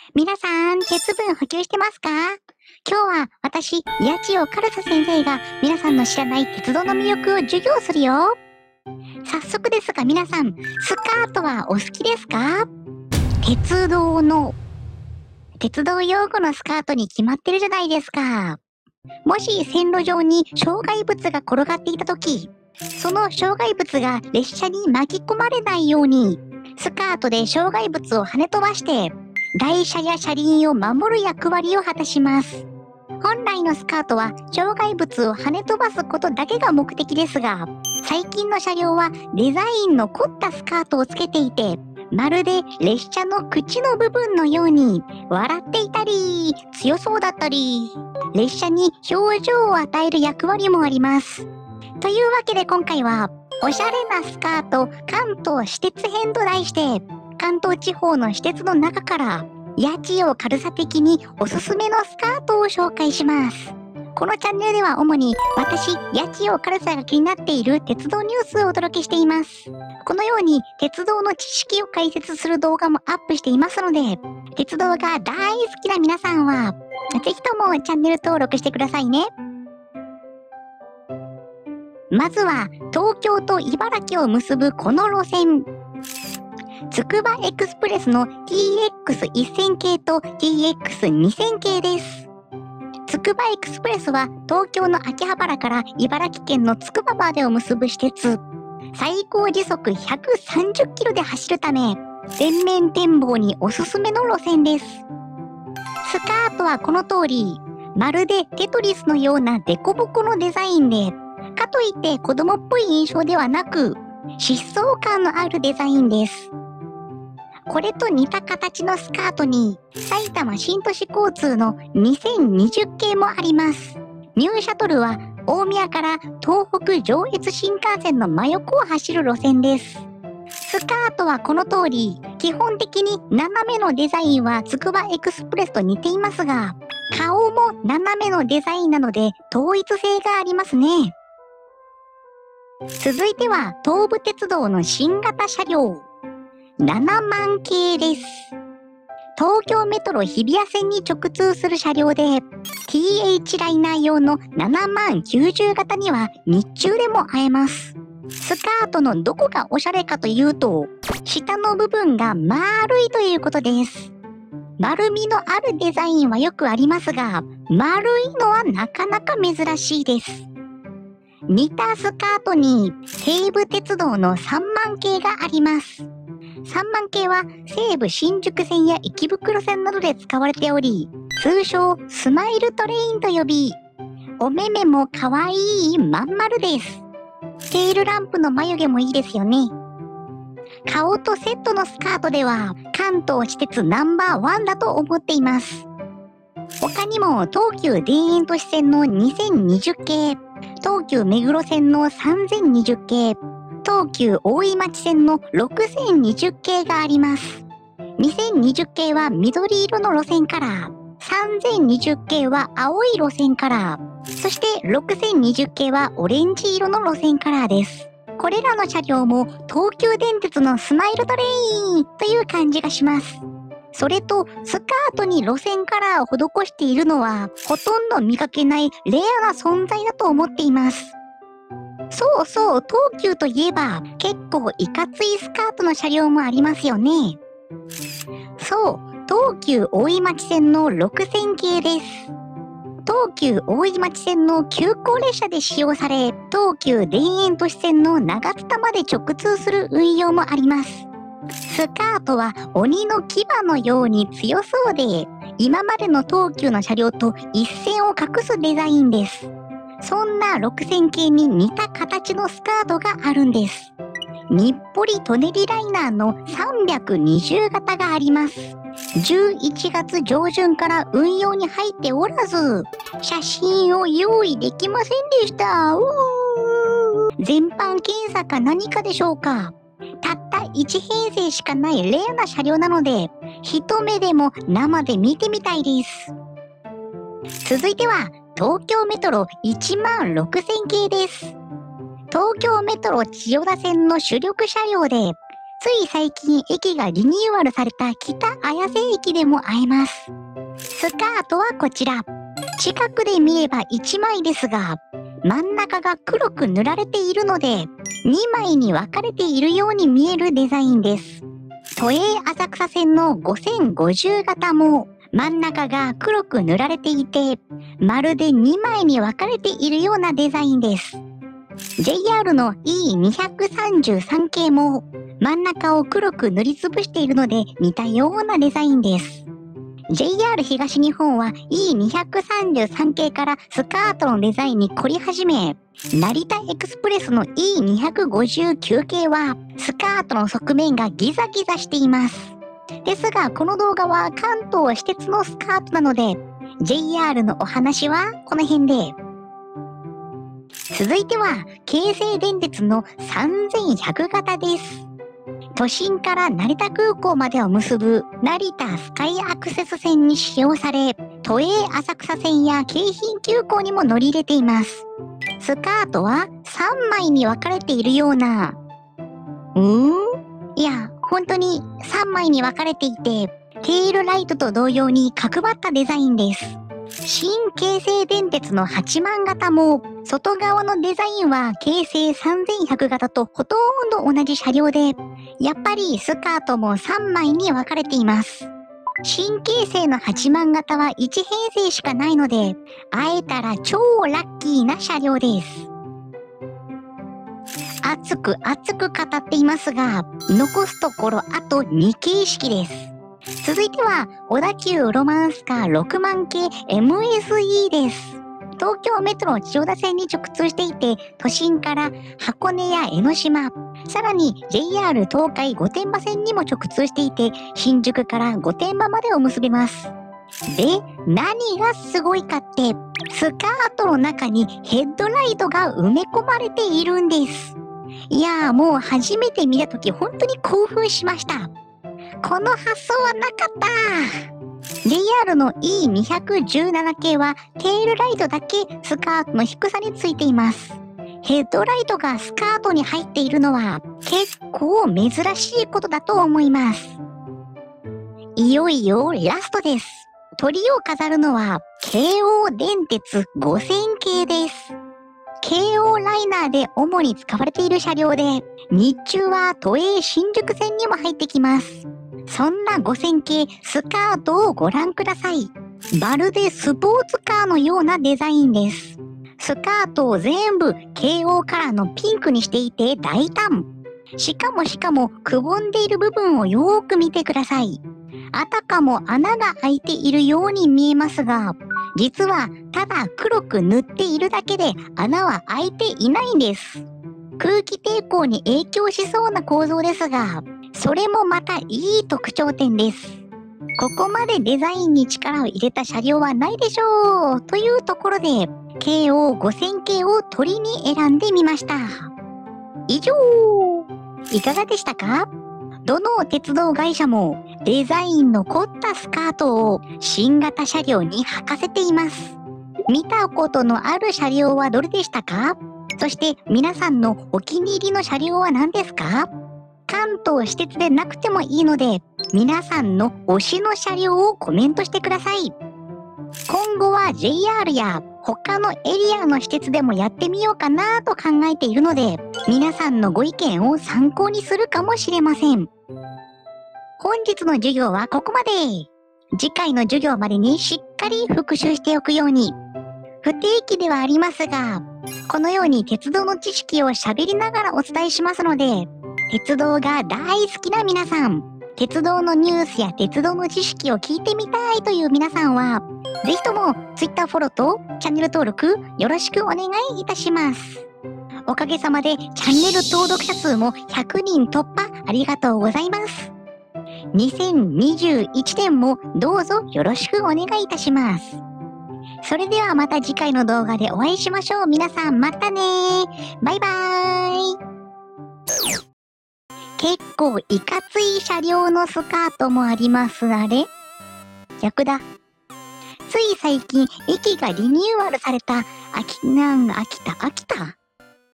皆さん、鉄分補給してますか？今日は私、八千代カルサ先生が皆さんの知らない鉄道の魅力を授業するよ。早速ですが皆さん、スカートはお好きですか？鉄道用語のスカートに決まってるじゃないですか。もし線路上に障害物が転がっていた時、その障害物が列車に巻き込まれないように、スカートで障害物を跳ね飛ばして、台車や車輪を守る役割を果たします。本来のスカートは障害物を跳ね飛ばすことだけが目的ですが、最近の車両はデザインの凝ったスカートをつけていて、まるで列車の口の部分のように笑っていたり、強そうだったり、列車に表情を与える役割もあります。というわけで今回は、おしゃれなスカート関東私鉄編と題して、関東地方の私鉄の中から、八千代軽さ的におすすめのスカートを紹介します。このチャンネルでは主に私、八千代軽さが気になっている鉄道ニュースをお届けしています。このように鉄道の知識を解説する動画もアップしていますので、鉄道が大好きな皆さんは、ぜひともチャンネル登録してくださいね。まずは東京と茨城を結ぶこの路線。つくばエクスプレスの TX1000 系と TX2000 系です。つくばエクスプレスは東京の秋葉原から茨城県のつくばまでを結ぶ私鉄。最高時速130キロで走るため、全面展望におすすめの路線です。スカートはこの通り、まるでテトリスのようなデコボコのデザインで、かといって子供っぽい印象ではなく、疾走感のあるデザインです。これと似た形のスカートに、埼玉新都市交通の2020系もあります。ニューシャトルは大宮から東北上越新幹線の真横を走る路線です。スカートはこの通り、基本的に斜めのデザインはつくばエクスプレスと似ていますが、顔も斜めのデザインなので統一性がありますね。続いては東武鉄道の新型車両。7万系です。東京メトロ日比谷線に直通する車両で、TH ライナー用の7万90型には日中でも会えます。スカートのどこがおしゃれかというと、下の部分が丸いということです。丸みのあるデザインはよくありますが、丸いのはなかなか珍しいです。似たスカートに西武鉄道の3万系があります。3万系は西武新宿線や池袋線などで使われており、通称スマイルトレインと呼び、お目目も可愛いまん丸です。テールランプの眉毛もいいですよね。顔とセットのスカートでは関東私鉄ナンバーワンだと思っています。他にも東急田園都市線の2020系、東急目黒線の3020系、東急大井町線の6020系があります。2020系は緑色の路線カラー、3020系は青い路線カラー、そして6020系はオレンジ色の路線カラーです。これらの車両も東急電鉄のスマイルトレインという感じがします。それとスカートに路線カラーを施しているのはほとんど見かけないレアな存在だと思っています。そうそう、東急といえば結構いかついスカートの車両もありますよね。そう、東急大井町線の6000系です。東急大井町線の急行列車で使用され、東急田園都市線の長津田まで直通する運用もあります。スカートは鬼の牙のように強そうで、今までの東急の車両と一線を画すデザインです。そんな6000系に似た形のスカートがあるんです。日暮里舎人ライナーの320型があります。11月上旬から運用に入っておらず、写真を用意できませんでした。全般検査か何かでしょうか。たった1編成しかないレアな車両なので、一目でも生で見てみたいです。続いては、東京メトロ1万6000系です。東京メトロ千代田線の主力車両で、 つい最近駅がリニューアルされた北綾瀬駅でも会えます。スカートはこちら。近くで見れば1枚ですが、真ん中が黒く塗られているので、2枚に分かれているように見えるデザインです。都営浅草線の5050型も真ん中が黒く塗られていて、まるで2枚に分かれているようなデザインです。JR の E233 系も真ん中を黒く塗りつぶしているので似たようなデザインです。JR 東日本は E233 系からスカートのデザインに凝り始め、成田エクスプレスの E259 系はスカートの側面がギザギザしています。ですがこの動画は関東私鉄のスカートなので JR のお話はこの辺で。続いては京成電鉄の3100型です。都心から成田空港までを結ぶ成田スカイアクセス線に使用され、都営浅草線や京浜急行にも乗り入れています。スカートは3枚に分かれているような。いや、本当に3枚に分かれていて、テールライトと同様に角張ったデザインです。新京成電鉄の8万型も外側のデザインは京成3100型とほとんど同じ車両で、やっぱりスカートも3枚に分かれています。新京成の8万型は1編成しかないので、会えたら超ラッキーな車両です。熱く語っていますが、残すところあと2形式です。続いては、小田急ロマンスカー6万系 MSE です。東京メトロ千代田線に直通していて、都心から箱根や江ノ島、さらに JR 東海御殿場線にも直通していて、新宿から御殿場までを結べます。で、何がすごいかって、スカートの中にヘッドライトが埋め込まれているんです。いやー、もう初めて見たとき本当に興奮しました。この発想はなかった。JR の E217 系はテールライトだけスカートの低さについています。ヘッドライトがスカートに入っているのは結構珍しいことだと思います。いよいよラストです。鳥を飾るのは京王電鉄5000系です。京王ライナーで主に使われている車両で、日中は都営新宿線にも入ってきます。そんな5000系スカートをご覧ください。まるでスポーツカーのようなデザインです。スカートを全部京王カラーのピンクにしていて大胆。しかもくぼんでいる部分をよーく見てください。あたかも穴が開いているように見えますが、実はただ黒く塗っているだけで穴は開いていないんです。空気抵抗に影響しそうな構造ですが、それもまたいい特徴点です。ここまでデザインに力を入れた車両はないでしょうというところで、京王5000系を鳥に選んでみました。以上。いかがでしたか？どの鉄道会社もデザインの凝ったスカートを新型車両に履かせています。見たことのある車両はどれでしたか？そして皆さんのお気に入りの車両は何ですか？関東私鉄でなくてもいいので、皆さんの推しの車両をコメントしてください。今後は JR や他のエリアの私鉄でもやってみようかなと考えているので、皆さんのご意見を参考にするかもしれません。本日の授業はここまで。次回の授業までにしっかり復習しておくように。不定期ではありますが、このように鉄道の知識を喋りながらお伝えしますので、鉄道が大好きな皆さん、鉄道のニュースや鉄道の知識を聞いてみたいという皆さんは、ぜひとも Twitter フォローとチャンネル登録よろしくお願いいたします。おかげさまでチャンネル登録者数も100人突破ありがとうございます。2021年もどうぞよろしくお願いいたします。それではまた次回の動画でお会いしましょう。皆さんまたねー。バイバーイ。結構いかつい車両のスカートもあります。あれ？逆だ。つい最近駅がリニューアルされた秋田